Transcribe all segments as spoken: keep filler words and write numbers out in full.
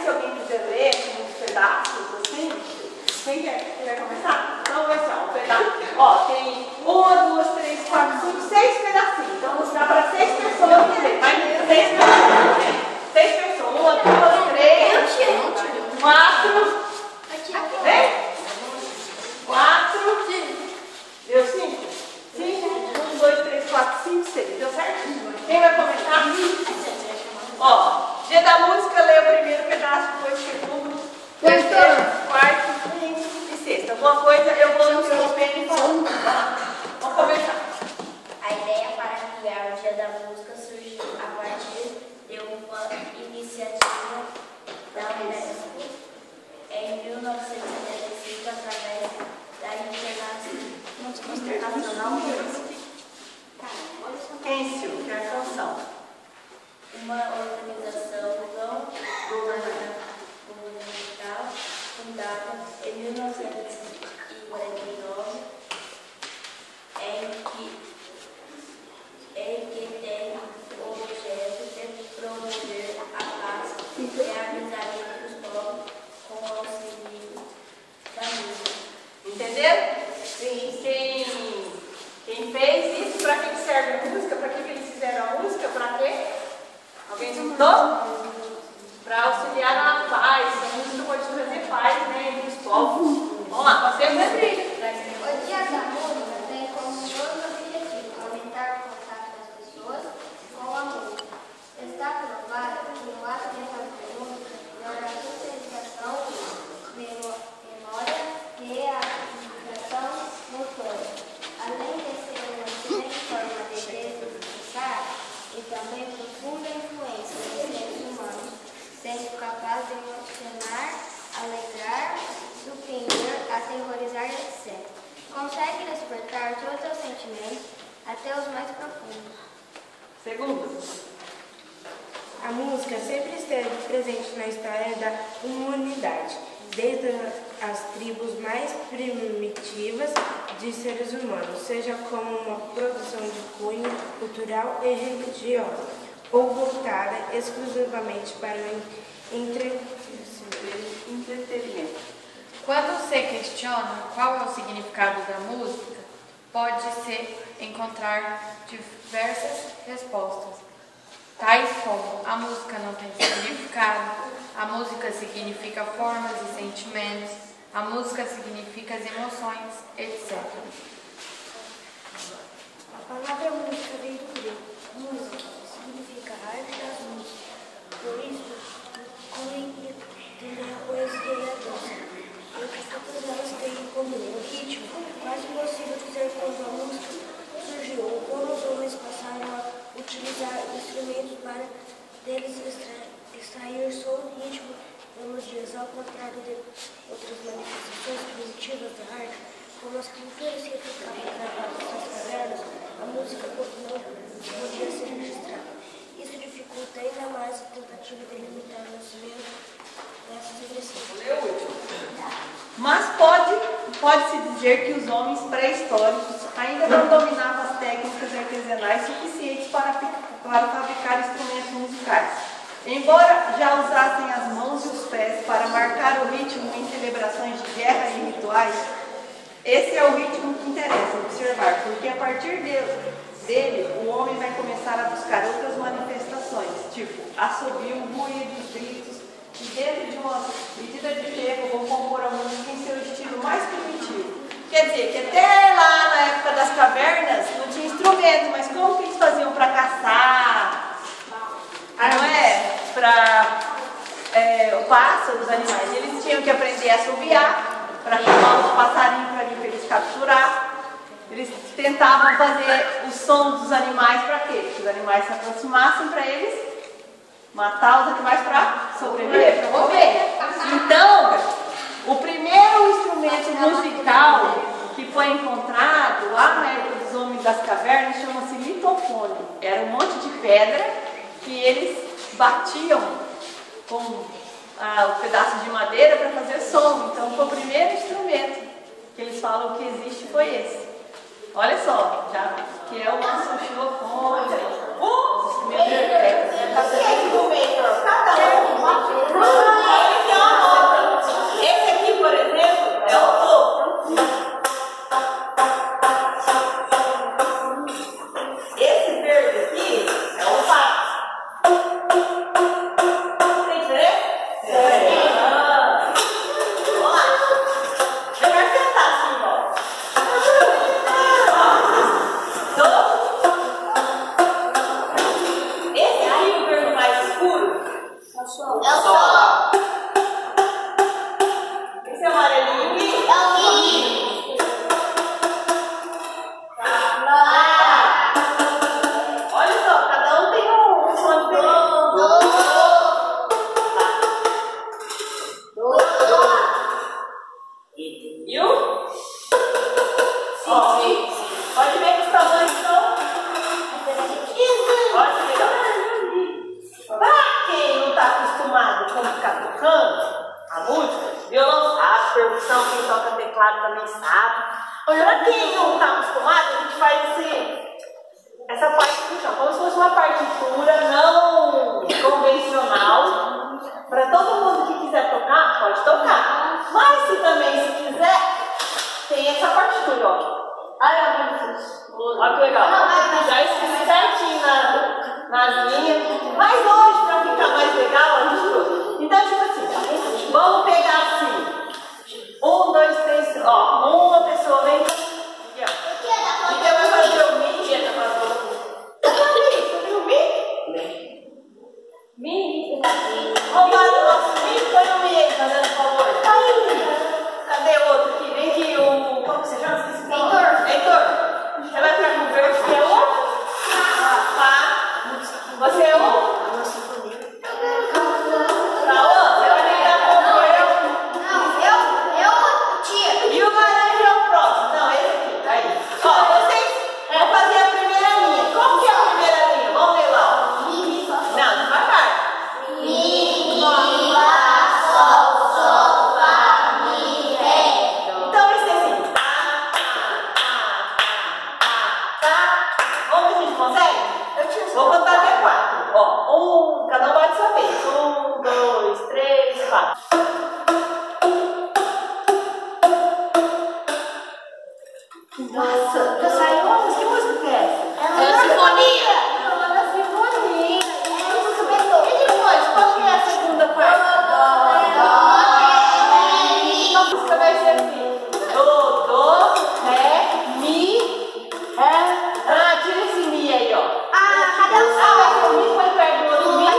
se alguém quiser ler uns pedaços assim. Quem quer? Quem vai começar? Então vai ser um pedaço. Ó, tem uma, duas, três, quatro, cinco, seis pedacinhos. Então dá para seis pessoas ler. Vai seis pessoas. Seis pessoas. Uma, duas, três, quatro. Vem? Quatro. Deu cinco? Cinco. Um, dois, três, quatro, cinco, seis. Deu certo? Quem vai começar? Ó, dia da música, lê o primeiro pedaço, depois o segundo, terceiro, quarto, quinto e sexto. Alguma coisa eu vou interromper e falando. Vamos começar. A ideia para criar o Dia da Música surgiu a partir de uma iniciativa da Unesco em mil novecentos e setenta e cinco, através da Internacional Êncio, que é a canção. uma organização não governamental fundada em mil novecentos e quarenta e nove, em que, em que tem o objeto de promover a paz e a amizade entre os povos com o auxílio da música. Entenderam? Sim. Quem, quem fez isso, para que serve a música? Para que, que eles fizeram a música? Para quê? Alguém escutou? Para auxiliar na paz. A música pode trazer paz, né, entre os povos. Vamos lá, você sempre. O Dia da Música tem como outro objetivo aumentar o contato das pessoas com a música. Está provado que o ato de fazer música melhora a socialização, memória e a comunicação motora. Além de ser uma excelente forma de desestressar e também profunda influência nos seres humanos, sendo capaz de emocionar, alegrar, surpreender, aterrorizar, etcétera. Consegue despertar todos os sentimentos, até os mais profundos. Segundo. A música sempre esteve presente na história da humanidade, desde as tribos mais primitivas de seres humanos, seja como uma produção de cunho cultural e religiosa, ou voltada exclusivamente para o entre... entretenimento. Quando se questiona qual é o significado da música, pode-se encontrar diversas respostas, tais como: a música não tem significado, a música significa formas e sentimentos, a música significa as emoções, etcétera. A palavra música vem do grego. Música significa arte das músicas. Por isso, inclui também a poesia e a dança. O que todas elas têm em comum o ritmo. É quase impossível dizer quando a música surgiu ou como os homens passaram a utilizar instrumentos para deles extra, extrair som, ritmo, melodias. Ao contrário de outras manifestações primitivas da arte, como as pinturas que ficavam gravadas nas cavernas, a música não podia ser registrada. Isso dificulta ainda mais a tentativa de limitar o nascimento dessas expressões. Mas pode, pode-se dizer que os homens pré-históricos ainda não dominavam as técnicas artesanais suficientes para, para fabricar instrumentos musicais. Embora já usassem as mãos e os pés para marcar o ritmo em celebrações de guerra e rituais, esse é o ritmo que interessa observar, porque a partir dele, dele o homem vai começar a buscar outras manifestações, tipo assobio, ruídos, gritos, e dentro de uma medida de tempo vão compor a música em seu estilo mais primitivo. Quer dizer, que até lá na época das cavernas não tinha instrumento, mas como que eles faziam para caçar? Não é? Para é, o pássaro, os animais. Eles tinham que aprender a assobiar, para chamar os passarinhos para vir para eles capturar. Eles tentavam fazer os sons dos animais para quê? Que os animais se aproximassem para eles matar os animais para sobreviver, para morrer. Então, o primeiro instrumento musical que foi encontrado lá na época dos homens das cavernas chama-se litofone. Era um monte de pedra que eles batiam com ah, um pedaço de madeira para fazer som. Então, foi o primeiro instrumento que eles falam que existe foi esse. Olha só, já que é o nosso xilofone. Uh, instrumento de pedra. Cada um Pode ver que os tamanhos são. Olha que legal. Pra quem não está acostumado com ficar tocando a música, violão sabe, percussão, quem toca teclado também sabe. Pra quem não está acostumado, a gente faz esse, essa parte do chão, como se fosse uma partitura não convencional. Para todo mundo que quiser tocar, pode tocar. Mas se também se quiser, tem essa partitura, ó. Olha que legal. Já escrevi certinho na, nas linhas. Mas hoje, para ficar mais legal, a gente trouxe. Então, tipo assim, vamos pegar assim. Um, dois, três, ó. Uma pessoa vem. Aqui, ó. E quem vai fazer o Mi? Você viu o Mi? Mi? Roubaram o nosso Mi? Põe o Mi aí, fazendo favor. Cadê outro aqui? Vem aqui o. Como que você chama? Esqueci. Heitor. Heitor. Você vai ficar com o verde, que é o? Fá. Você é o? Pra onde? Você vai ligar com o eu? Não, eu, eu, tia. E o laranja é o próximo? Não, esse aqui. Aí. Ó, vocês vão fazer a primeira linha. Como que é a primeira linha? Vamos ver lá, ó. Não, devagar. Mi, mi, lá, sol, sol, fá, mi, ré. Então vai ser assim. Tá, tá, tá, tá, tá. Vamos ver se a gente consegue? Vou contar até quatro. Ó, um, cada um bate sua vez. Um, dois, três, quatro. Nossa, já saiu uma música. Que música é essa? É uma sinfonia. É uma da sinfonia. É música Beethoven. E depois, qual que é a segunda parte? A música vai ser assim. Do, do, ré, mi, ré. Ah, tira esse mi aí, ó. Ah, cadê o Ah, sol? mas o mi foi perto do outro mi.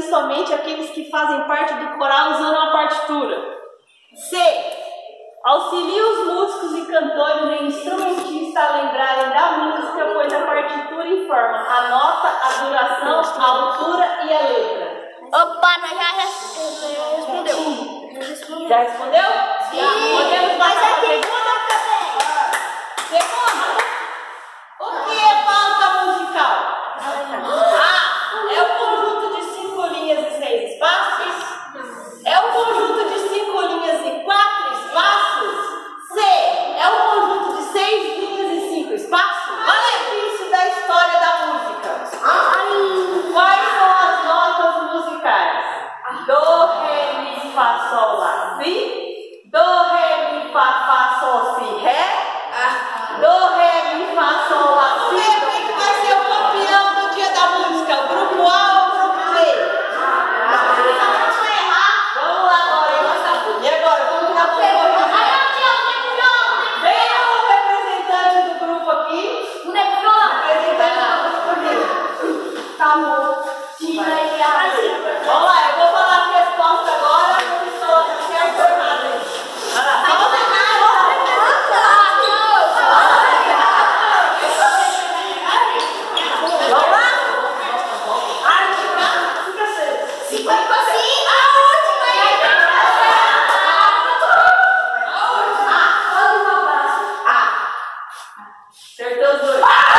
somente aqueles que fazem parte do coral usando a partitura. C. Auxilia os músicos e cantores e instrumentistas a lembrarem da música, pois a partitura informa a nota, a duração, a altura e a letra. Opa, nós já respondeu. Já respondeu? Sim. Podemos Mas passar para a aqui segunda? também. Segunda. O que é pauta musical? A. É o conjunto de cinco linhas e seis espaços. É o conjunto de cinco linhas e quatro espaços. C. É o conjunto de seis linhas e cinco espaços. Malefício da história da música. Quais são as notas musicais? Do, ré, mi, fá, sol, lá, si. Do, ré, mi, fá, fá, sol, si, ré. Do, ré, mi, fá, sol, lá, si. Vamos ver quem que vai ser o campeão do dia da música. O grupo A ou o grupo B? Vamos lá agora, hein? E agora, como que nós vamos corrigir? Vem o representante do grupo aqui. O representante do grupo aqui. Tá bom. Vamos lá, eu vou falar a resposta agora. Se sou certo ou errado aí. Vai lá. Vamos lá? Ah, fica cedo. cinquenta e cinco. A última. Ah, acertou os dois.